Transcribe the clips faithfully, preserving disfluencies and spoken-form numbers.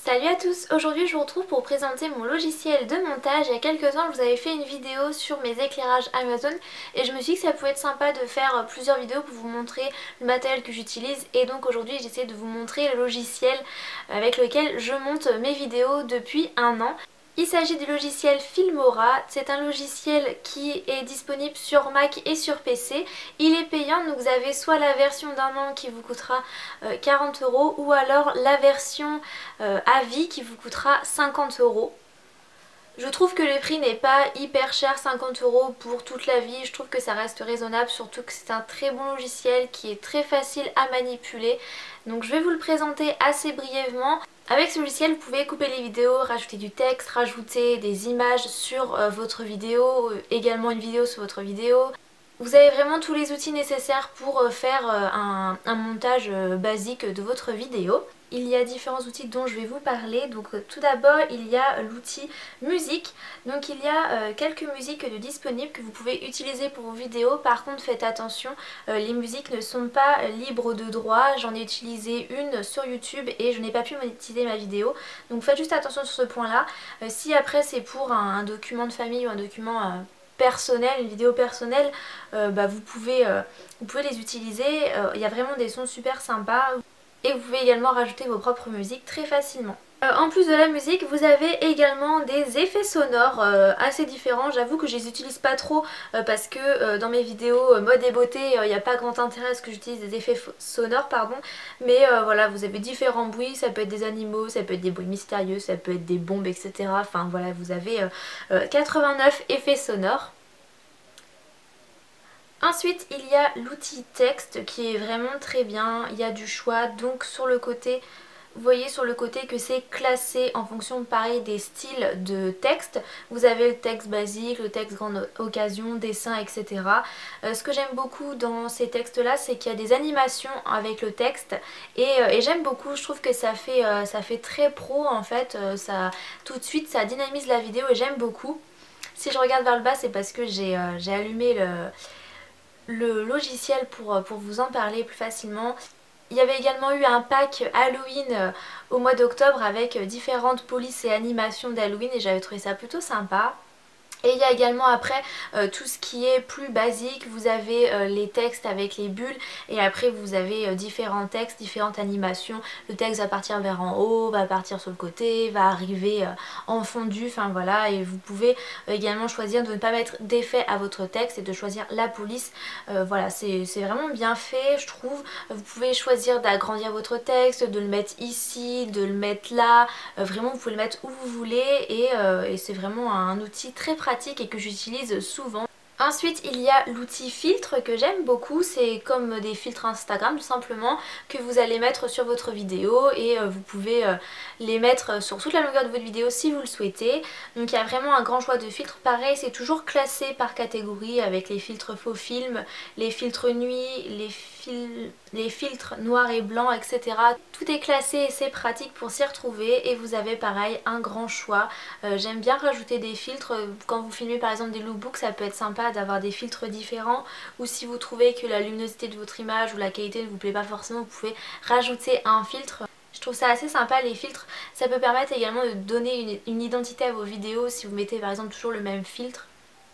Salut à tous, aujourd'hui je vous retrouve pour présenter mon logiciel de montage. Il y a quelques temps je vous avais fait une vidéo sur mes éclairages Amazon et je me suis dit que ça pouvait être sympa de faire plusieurs vidéos pour vous montrer le matériel que j'utilise, et donc aujourd'hui j'essaie de vous montrer le logiciel avec lequel je monte mes vidéos depuis un an. Il s'agit du logiciel Filmora. C'est un logiciel qui est disponible sur Mac et sur P C. Il est payant, donc vous avez soit la version d'un an qui vous coûtera euh, quarante euros ou alors la version euh, à vie qui vous coûtera cinquante euros. Je trouve que le prix n'est pas hyper cher, cinquante euros pour toute la vie. Je trouve que ça reste raisonnable, surtout que c'est un très bon logiciel qui est très facile à manipuler. Donc je vais vous le présenter assez brièvement. Avec ce logiciel, vous pouvez couper les vidéos, rajouter du texte, rajouter des images sur euh, votre vidéo, euh, également une vidéo sur votre vidéo. Vous avez vraiment tous les outils nécessaires pour euh, faire euh, un, un montage euh, basique de votre vidéo. Il y a différents outils dont je vais vous parler. Donc euh, tout d'abord il y a l'outil musique. Donc il y a euh, quelques musiques de disponibles que vous pouvez utiliser pour vos vidéos. Par contre faites attention, euh, les musiques ne sont pas libres de droit. J'en ai utilisé une sur YouTube et je n'ai pas pu monétiser ma vidéo. Donc faites juste attention sur ce point là. Euh, si après c'est pour un, un document de famille ou un document euh, personnel, une vidéo personnelle, euh, bah vous, pouvez, euh, vous pouvez les utiliser. Euh, il y a vraiment des sons super sympas. Et vous pouvez également rajouter vos propres musiques très facilement. Euh, en plus de la musique, vous avez également des effets sonores euh, assez différents. J'avoue que je les utilise pas trop euh, parce que euh, dans mes vidéos euh, mode et beauté, il euh, n'y a pas grand intérêt à ce que j'utilise des effets sonores, pardon. Mais euh, voilà, vous avez différents bruits, ça peut être des animaux, ça peut être des bruits mystérieux, ça peut être des bombes, et cetera. Enfin voilà, vous avez euh, euh, quatre-vingt-neuf effets sonores. Ensuite il y a l'outil texte qui est vraiment très bien, il y a du choix. Donc sur le côté, vous voyez sur le côté que c'est classé en fonction pareil des styles de texte. Vous avez le texte basique, le texte grande occasion, dessin, et cetera. Euh, ce que j'aime beaucoup dans ces textes là, c'est qu'il y a des animations avec le texte et, euh, et j'aime beaucoup. Je trouve que ça fait, euh, ça fait très pro en fait, euh, ça, tout de suite ça dynamise la vidéo et j'aime beaucoup. Si je regarde vers le bas, c'est parce que j'ai euh, j'ai allumé le... le logiciel pour, pour vous en parler plus facilement. Il y avait également eu un pack Halloween au mois d'octobre avec différentes polices et animations d'Halloween et j'avais trouvé ça plutôt sympa. Et il y a également après euh, tout ce qui est plus basique. Vous avez euh, les textes avec les bulles et après vous avez euh, différents textes, différentes animations. Le texte va partir vers en haut, va partir sur le côté, va arriver euh, en fondu, enfin voilà. Et vous pouvez euh, également choisir de ne pas mettre d'effet à votre texte et de choisir la police. Euh, voilà, c'est vraiment bien fait je trouve. Vous pouvez choisir d'agrandir votre texte, de le mettre ici, de le mettre là. Euh, vraiment vous pouvez le mettre où vous voulez et, euh, et c'est vraiment un outil très pratique et que j'utilise souvent. Ensuite il y a l'outil filtre que j'aime beaucoup, c'est comme des filtres Instagram tout simplement que vous allez mettre sur votre vidéo et euh, vous pouvez euh, les mettre sur toute la longueur de votre vidéo si vous le souhaitez. Donc il y a vraiment un grand choix de filtres, pareil c'est toujours classé par catégorie avec les filtres faux film, les filtres nuit, les, fil... les filtres noir et blanc, et cetera. Tout est classé et c'est pratique pour s'y retrouver et vous avez pareil un grand choix. Euh, j'aime bien rajouter des filtres quand vous filmez par exemple des lookbooks, ça peut être sympa d'avoir des filtres différents, ou si vous trouvez que la luminosité de votre image ou la qualité ne vous plaît pas forcément, vous pouvez rajouter un filtre. Je trouve ça assez sympa les filtres, ça peut permettre également de donner une, une identité à vos vidéos si vous mettez par exemple toujours le même filtre.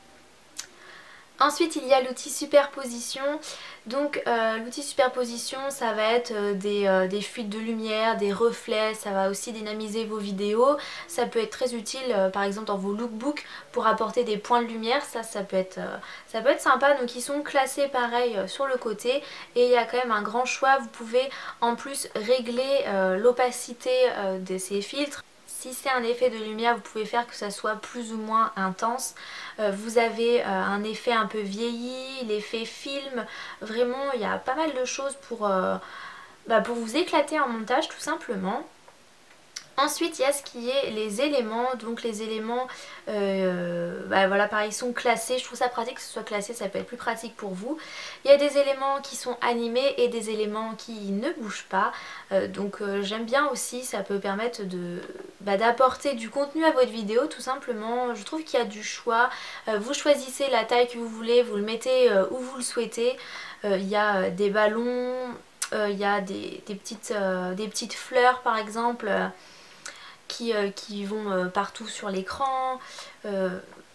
Ensuite il y a l'outil superposition. Donc euh, l'outil superposition ça va être euh, des, euh, des fuites de lumière, des reflets, ça va aussi dynamiser vos vidéos. Ça peut être très utile euh, par exemple dans vos lookbooks pour apporter des points de lumière, ça ça peut être, euh, ça peut être sympa. Donc ils sont classés pareil euh, sur le côté et il y a quand même un grand choix. Vous pouvez en plus régler euh, l'opacité euh, de ces filtres. Si c'est un effet de lumière, vous pouvez faire que ça soit plus ou moins intense. Euh, vous avez euh, un effet un peu vieilli, l'effet film. Vraiment, il y a pas mal de choses pour, euh, bah, pour vous éclater en montage tout simplement. Ensuite il y a ce qui est les éléments, donc les éléments euh, bah voilà pareil ils sont classés, je trouve ça pratique que ce soit classé, ça peut être plus pratique pour vous. Il y a des éléments qui sont animés et des éléments qui ne bougent pas, euh, donc euh, j'aime bien aussi, ça peut permettre de bah, d'apporter du contenu à votre vidéo tout simplement. Je trouve qu'il y a du choix, euh, vous choisissez la taille que vous voulez, vous le mettez euh, où vous le souhaitez. Euh, il y a des ballons, il euh, y a des, des, petites, euh, des petites fleurs par exemple. qui, euh, qui vont euh, partout sur l'écran. Euh,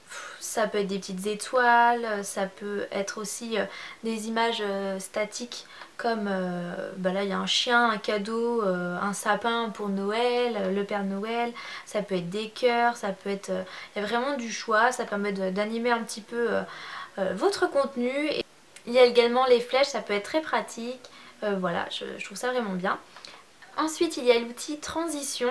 ça peut être des petites étoiles, ça peut être aussi euh, des images euh, statiques comme euh, bah là il y a un chien, un cadeau, euh, un sapin pour Noël, euh, le Père Noël, ça peut être des cœurs, ça peut être... Euh, il y a vraiment du choix, ça permet d'animer un petit peu euh, euh, votre contenu. Et il y a également les flèches, ça peut être très pratique, euh, voilà, je, je trouve ça vraiment bien. Ensuite il y a l'outil transition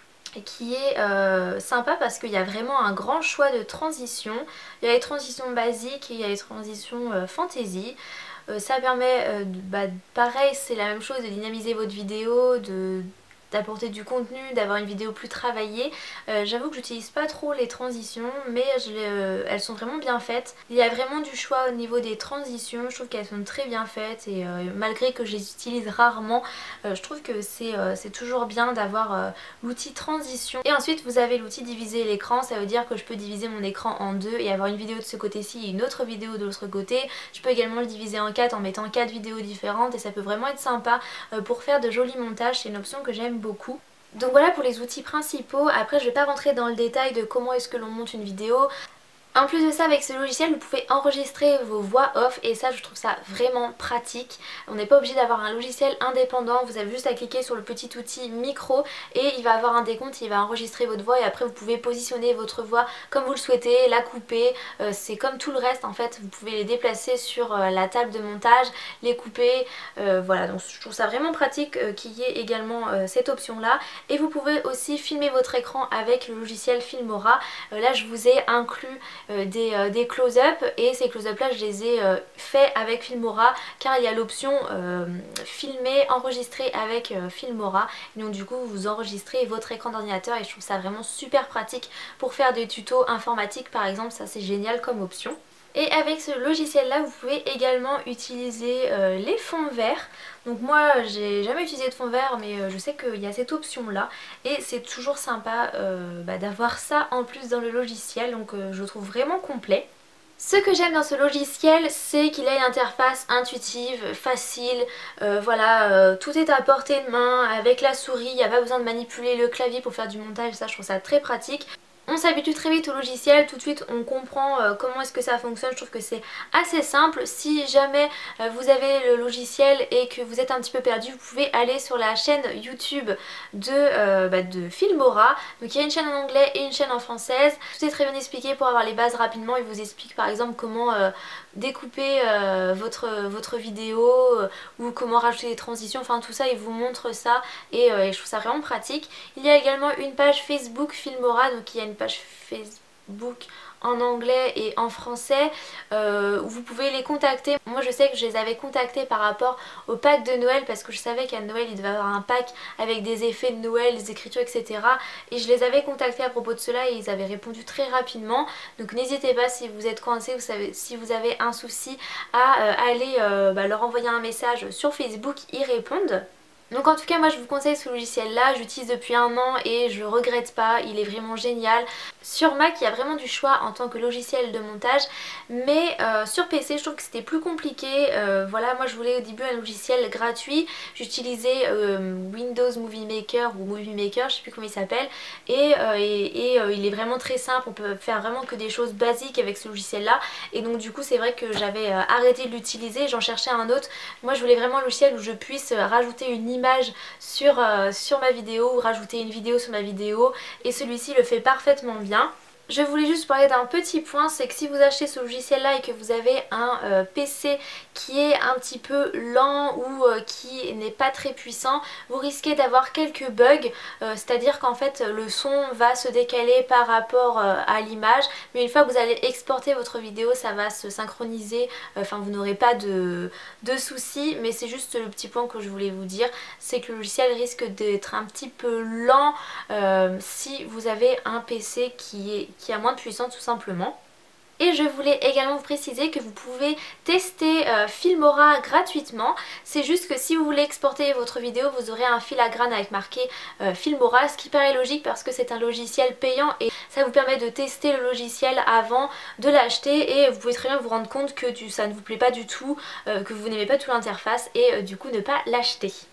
qui est euh, sympa parce qu'il y a vraiment un grand choix de transitions. Il y a les transitions basiques et il y a les transitions euh, fantasy. Euh, ça permet, euh, de, bah, pareil c'est la même chose, de dynamiser votre vidéo, de d'apporter du contenu, d'avoir une vidéo plus travaillée. Euh, J'avoue que j'utilise pas trop les transitions, mais je les, euh, elles sont vraiment bien faites. Il y a vraiment du choix au niveau des transitions, je trouve qu'elles sont très bien faites et euh, malgré que je les utilise rarement, euh, je trouve que c'est euh, c'est toujours bien d'avoir euh, l'outil transition. Et ensuite vous avez l'outil diviser l'écran, ça veut dire que je peux diviser mon écran en deux et avoir une vidéo de ce côté-ci et une autre vidéo de l'autre côté. Je peux également le diviser en quatre en mettant quatre vidéos différentes et ça peut vraiment être sympa euh, pour faire de jolis montages, c'est une option que j'aime beaucoup. Donc voilà pour les outils principaux. Après je vais pas rentrer dans le détail de comment est-ce que l'on monte une vidéo. En plus de ça, avec ce logiciel vous pouvez enregistrer vos voix off et ça je trouve ça vraiment pratique. On n'est pas obligé d'avoir un logiciel indépendant, vous avez juste à cliquer sur le petit outil micro et il va avoir un décompte, il va enregistrer votre voix et après vous pouvez positionner votre voix comme vous le souhaitez, la couper, euh, c'est comme tout le reste en fait, vous pouvez les déplacer sur euh, la table de montage, les couper, euh, voilà, donc je trouve ça vraiment pratique euh, qu'il y ait également euh, cette option là. Et vous pouvez aussi filmer votre écran avec le logiciel Filmora, euh, là je vous ai inclus Euh, des, euh, des close-up et ces close-up là je les ai euh, faits avec Filmora car il y a l'option euh, filmer, enregistrer avec euh, Filmora et donc du coup vous enregistrez votre écran d'ordinateur et je trouve ça vraiment super pratique pour faire des tutos informatiques par exemple, ça c'est génial comme option. Et avec ce logiciel là vous pouvez également utiliser euh, les fonds verts. Donc moi j'ai jamais utilisé de fond vert mais euh, je sais qu'il y a cette option là et c'est toujours sympa euh, bah, d'avoir ça en plus dans le logiciel, donc euh, je le trouve vraiment complet. Ce que j'aime dans ce logiciel c'est qu'il a une interface intuitive, facile, euh, voilà, euh, tout est à portée de main avec la souris, il n'y a pas besoin de manipuler le clavier pour faire du montage, ça je trouve ça très pratique. On s'habitue très vite au logiciel, tout de suite on comprend euh, comment est-ce que ça fonctionne, je trouve que c'est assez simple. Si jamais euh, vous avez le logiciel et que vous êtes un petit peu perdu, vous pouvez aller sur la chaîne YouTube de, euh, bah, de Filmora. Donc il y a une chaîne en anglais et une chaîne en française. Tout est très bien expliqué pour avoir les bases rapidement. Il vous explique par exemple comment euh, découper euh, votre, votre vidéo euh, ou comment rajouter des transitions, enfin tout ça il vous montre ça et, euh, et je trouve ça vraiment pratique. Il y a également une page Facebook Filmora, donc il y a une page Facebook en anglais et en français euh, où vous pouvez les contacter. Moi je sais que je les avais contactés par rapport au pack de Noël parce que je savais qu'à Noël il devait y avoir un pack avec des effets de Noël, des écritures etc. Et je les avais contactés à propos de cela et ils avaient répondu très rapidement. Donc n'hésitez pas si vous êtes coincé, vous savez, si vous avez un souci à euh, aller euh, bah, leur envoyer un message sur Facebook, ils répondent. Donc en tout cas moi je vous conseille ce logiciel là, j'utilise depuis un an et je regrette pas, il est vraiment génial. Sur Mac il y a vraiment du choix en tant que logiciel de montage, mais euh, sur P C je trouve que c'était plus compliqué. Euh, voilà, moi je voulais au début un logiciel gratuit, j'utilisais euh, Windows Movie Maker ou Movie Maker, je sais plus comment il s'appelle, et, euh, et, et euh, il est vraiment très simple, on peut faire vraiment que des choses basiques avec ce logiciel là, et donc du coup c'est vrai que j'avais euh, arrêté de l'utiliser, j'en cherchais un autre. Moi je voulais vraiment un logiciel où je puisse euh, rajouter une image image sur, euh, sur ma vidéo ou rajouter une vidéo sur ma vidéo et celui-ci le fait parfaitement bien. Je voulais juste parler d'un petit point, c'est que si vous achetez ce logiciel là et que vous avez un euh, P C qui est un petit peu lent ou euh, qui n'est pas très puissant, vous risquez d'avoir quelques bugs, euh, c'est à dire qu'en fait le son va se décaler par rapport euh, à l'image, mais une fois que vous allez exporter votre vidéo ça va se synchroniser, enfin euh, vous n'aurez pas de, de soucis, mais c'est juste le petit point que je voulais vous dire, c'est que le logiciel risque d'être un petit peu lent euh, si vous avez un P C qui est qui a moins de puissance tout simplement. Et je voulais également vous préciser que vous pouvez tester euh, Filmora gratuitement. C'est juste que si vous voulez exporter votre vidéo, vous aurez un filigrane avec marqué euh, Filmora, ce qui paraît logique parce que c'est un logiciel payant et ça vous permet de tester le logiciel avant de l'acheter et vous pouvez très bien vous rendre compte que du, ça ne vous plaît pas du tout, euh, que vous n'aimez pas tout l'interface et euh, du coup ne pas l'acheter.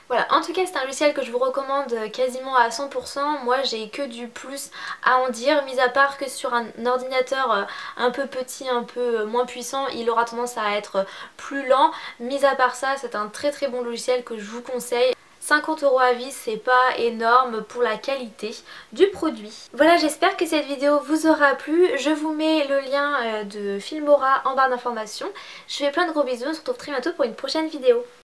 Voilà, en tout cas c'est un logiciel que je vous recommande quasiment à cent pour cent. Moi j'ai que du plus à en dire, mis à part que sur un ordinateur un peu petit, un peu moins puissant, il aura tendance à être plus lent. Mis à part ça, c'est un très très bon logiciel que je vous conseille. cinquante euros à vie, c'est pas énorme pour la qualité du produit. Voilà, j'espère que cette vidéo vous aura plu. Je vous mets le lien de Filmora en barre d'informations. Je vous fais plein de gros bisous, on se retrouve très bientôt pour une prochaine vidéo.